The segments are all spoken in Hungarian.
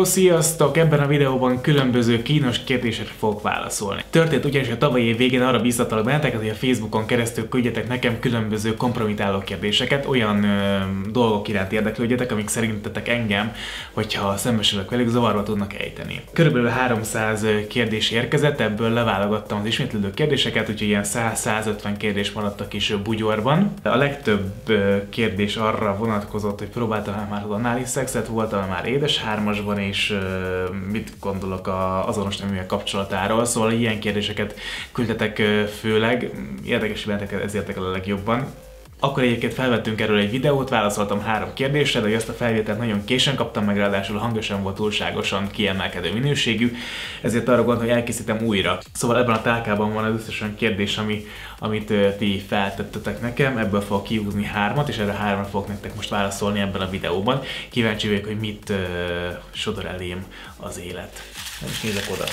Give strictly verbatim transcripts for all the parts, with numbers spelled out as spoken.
sziasztok! Ebben a videóban különböző kínos kérdésekre fogok válaszolni. Történt ugyanis a tavalyi év végén arra biztatlak benneteket, hogy a Facebookon keresztül küldjetek nekem különböző kompromitáló kérdéseket, olyan ö, dolgok iránt érdeklődjetek, amik szerintetek engem, hogyha szembesülök velük, zavarba tudnak ejteni. Körülbelül háromszáz kérdés érkezett, ebből leválogattam az ismétlődő kérdéseket, úgyhogy ilyen száz-százötven kérdés maradt a kis bugyorban. A legtöbb kérdés arra vonatkozott, hogy próbáltam már az anális szexet, voltam már édes hármasban, és uh, mit gondolok az azonos neműek kapcsolatáról, szóval ilyen kérdéseket küldtetek uh, főleg, érdekes benneteket, ez érdekel a legjobban. Akkor egyébként felvettünk erről egy videót, válaszoltam három kérdésre, de ezt a felvételt nagyon későn kaptam meg, ráadásul a hangja sem volt túlságosan kiemelkedő minőségű, ezért arra gondoltam, hogy elkészítem újra. Szóval ebben a tálkában van az összesen kérdés, ami, amit uh, ti feltettetek nekem, ebből fogok kihúzni hármat, és erre háromra fogok nektek most válaszolni ebben a videóban. Kíváncsi vagyok, hogy mit uh, sodor elém az élet. Nem is nézek oda.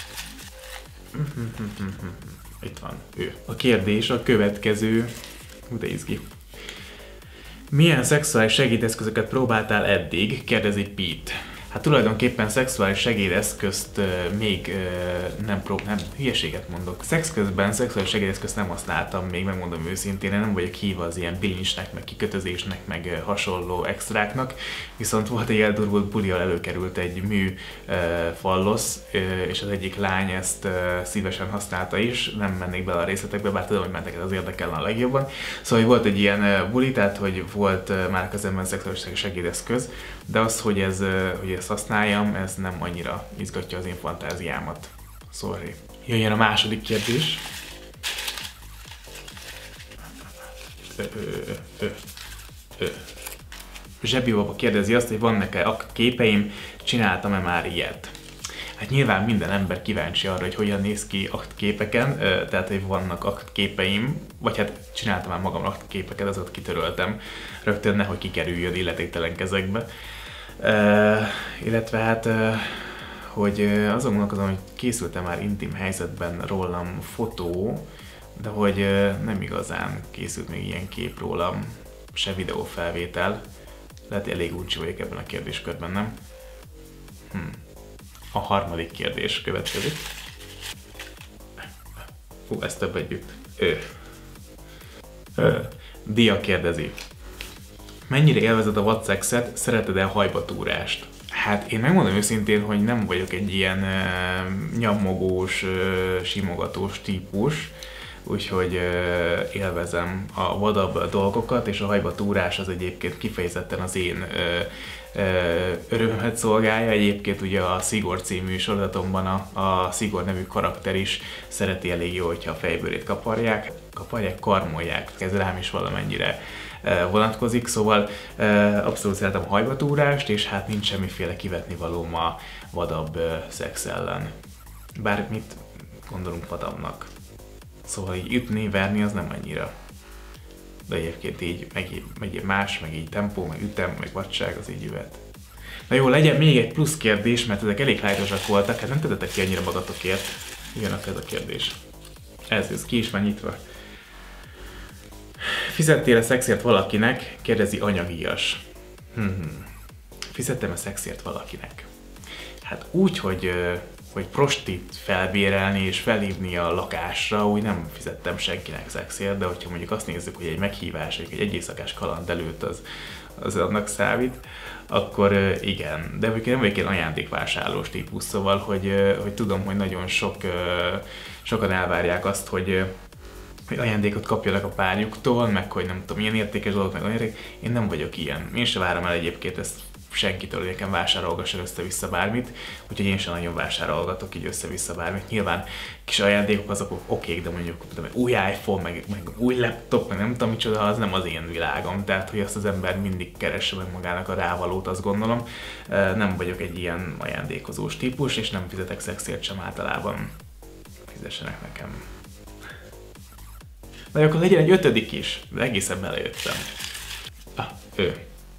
Itt van ő. A kérdés a következő. De izgi. Milyen szexuális segédeszközöket próbáltál eddig? Kérdezi Pete. Hát tulajdonképpen szexuális segédeszközt uh, még uh, nem prób... nem, hülyeséget mondok. Szex közben szexuális segédeszközt nem használtam még, megmondom őszintén, én nem vagyok hívva az ilyen bilincsnek, meg kikötözésnek, meg uh, hasonló extráknak, viszont volt egy eldurvult bulival előkerült egy mű uh, fallosz, uh, és az egyik lány ezt uh, szívesen használta is, nem mennék bele a részletekbe, bár tudom, hogy menteket az érdekelne a legjobban. Szóval volt egy ilyen uh, buli, tehát hogy volt uh, már közemben szexuális segédeszköz, de az, hogy ez, uh, hogy ezt használjam, ez nem annyira izgatja az én fantáziámat. Sorry. Jöjjön a második kérdés. Ö, ö, ö, ö. Zsebi baba kérdezi azt, hogy vannak-e aktképeim, csináltam-e már ilyet? Hát nyilván minden ember kíváncsi arra, hogy hogyan néz ki aktképeken, tehát hogy vannak aktképeim, vagy hát csináltam már magam aktképeket, azokat kitöröltem, rögtön nehogy kikerüljön illetéktelen kezekbe. Uh, illetve hát, uh, hogy uh, azon gondolkozom, hogy készültem már intim helyzetben rólam fotó, de hogy uh, nem igazán készült még ilyen kép rólam, se videófelvétel. Lehet, hogy elég uncsi vagyok ebben a kérdéskörben, nem? Hm. A harmadik kérdés következik. Hú, ez több együtt. Ő. Ö. Dia kérdezi. Mennyire élvezed a vadszexet, szereted-e a hajbatúrást? Hát én megmondom őszintén, hogy nem vagyok egy ilyen uh, nyammogós, uh, simogatós típus, úgyhogy uh, élvezem a vadabb dolgokat, és a hajbatúrás az egyébként kifejezetten az én uh, uh, örömömet szolgálja. Egyébként ugye a Szigor című sorozatomban a, a Szigor nevű karakter is szereti elég jó, hogyha a fejbőrét kaparják, kaparják, karmolják. Ez rám is valamennyire vonatkozik, szóval abszolút szeretem a hajbatúrást, és hát nincs semmiféle kivetnivalóm a vadabb szex ellen. Bár mit gondolunk vadabbnak. Szóval így ütni, verni az nem annyira. De egyébként így, meg így, meg így más, meg így tempó, meg ütem, meg vadság, az így jöhet. Na jó, legyen még egy plusz kérdés, mert ezek elég lájtosak voltak, hát nem tedetek ki annyira magatokért. Jön ez a kérdés. Ez, ez ki is van nyitva. Fizettél-e szexért valakinek? Kérdezi anyagias. Hmm. Fizettem-e szexért valakinek? Hát úgy, hogy, hogy prostit felbérelni és felhívni a lakásra, úgy nem fizettem senkinek szexért, de hogyha mondjuk azt nézzük, hogy egy meghívás, vagy egy egyészakás kaland előtt az, az annak számít, akkor igen. De nem vagyok egy ajándékvásárlós típus, szóval, hogy, hogy tudom, hogy nagyon sok, sokan elvárják azt, hogy hogy ajándékot kapjanak a párjuktól, meg hogy nem tudom, milyen értékes dolog, meg olyan. Én nem vagyok ilyen. Én sem várom el egyébként ezt senkitől, hogy nekem vásárolgasson össze-vissza bármit, úgyhogy én sem nagyon vásárolgatok így össze-vissza bármit. Nyilván kis ajándékok azok okék, de mondjuk tudom, új iPhone, meg, meg új laptop, meg nem tudom micsoda, az nem az én világom. Tehát, hogy azt az ember mindig keresse meg magának a rávalót, azt gondolom. Nem vagyok egy ilyen ajándékozós típus, és nem fizetek szexért sem általában. Fizessenek nekem. Na akkor legyen egy ötödik is, de egészen belejöttem. Ah, ő.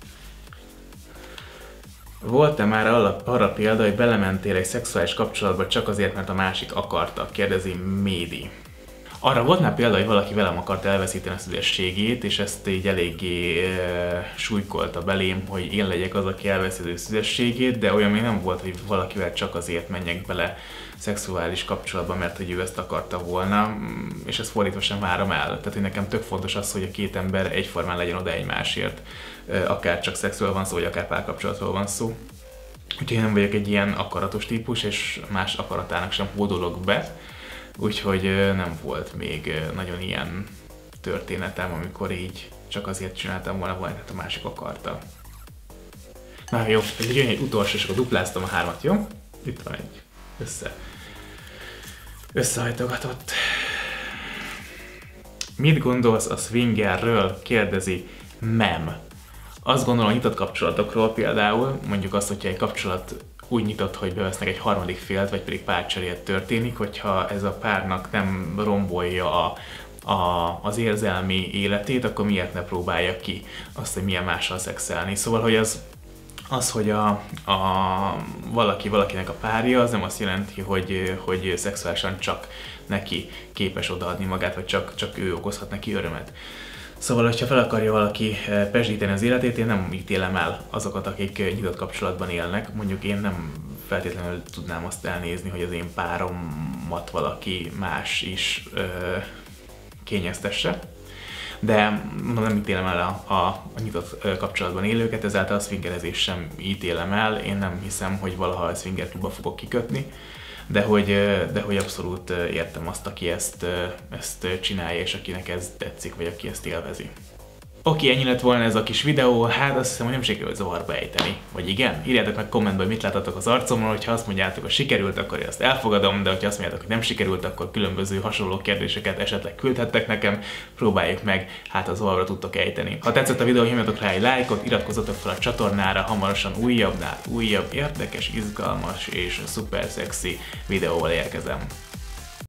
Volt-e már arra példa, hogy belementél egy szexuális kapcsolatba csak azért, mert a másik akarta? Kérdezi Médi. Arra volt már példa, hogy valaki velem akart elveszíteni a szüzességét, és ezt így eléggé e, súlykolta belém, hogy én legyek az, aki elveszíti a szüzességét, de olyan még nem volt, hogy valakivel csak azért menjek bele szexuális kapcsolatban, mert hogy ő ezt akarta volna, és ezt fordítva sem várom el. Tehát, hogy nekem tök fontos az, hogy a két ember egyformán legyen oda egymásért, akár csak szexuál van szó, vagy akár párkapcsolatról van szó. Úgyhogy én nem vagyok egy ilyen akaratos típus, és más akaratának sem hódolok be, úgyhogy nem volt még nagyon ilyen történetem, amikor így csak azért csináltam volna valamit, hát a másik akarta. Na jó, jön egy utolsó, és akkor dupláztam a hármat, jó? Itt van egy össze, összehajtogatott. Mit gondolsz a swingerről? Kérdezi Mem. Azt gondolom a nyitott kapcsolatokról például, mondjuk azt, hogyha egy kapcsolat úgy nyitott, hogy bevesznek egy harmadik félt, vagy pedig párcserélet történik, hogyha ez a párnak nem rombolja a, a, az érzelmi életét, akkor miért ne próbálja ki azt, hogy milyen mással szexelni. Szóval, hogy az, az hogy a, a, valaki valakinek a párja, az nem azt jelenti, hogy, hogy szexuálisan csak neki képes odaadni magát, vagy csak, csak ő okozhat neki örömet. Szóval, hogyha fel akarja valaki pezsíteni az életét, én nem ítélem el azokat, akik nyitott kapcsolatban élnek. Mondjuk én nem feltétlenül tudnám azt elnézni, hogy az én páromat valaki más is ö, kényeztesse. De mondom, nem ítélem el a, a, a nyitott kapcsolatban élőket, ezáltal a swingerezés sem ítélem el. Én nem hiszem, hogy valaha a swinger klubba fogok kikötni. De hogy, de hogy abszolút értem azt, aki ezt, ezt csinálja, és akinek ez tetszik, vagy aki ezt élvezi. Oké, ennyi lett volna ez a kis videó, hát azt hiszem, hogy nem sikerült zavarba ejteni. Vagy igen? Írjátok meg kommentben, hogy mit láttatok az arcomon, hogyha azt mondjátok, hogy sikerült, akkor én azt elfogadom, de hogyha azt mondjátok, hogy nem sikerült, akkor különböző hasonló kérdéseket esetleg küldhettek nekem, próbáljuk meg, hát az zavarba tudtok ejteni. Ha tetszett a videó, nyomjatok rá egy lájkot, iratkozzatok fel a csatornára, hamarosan újabbnál újabb, érdekes, izgalmas és szuper szexi videóval érkezem.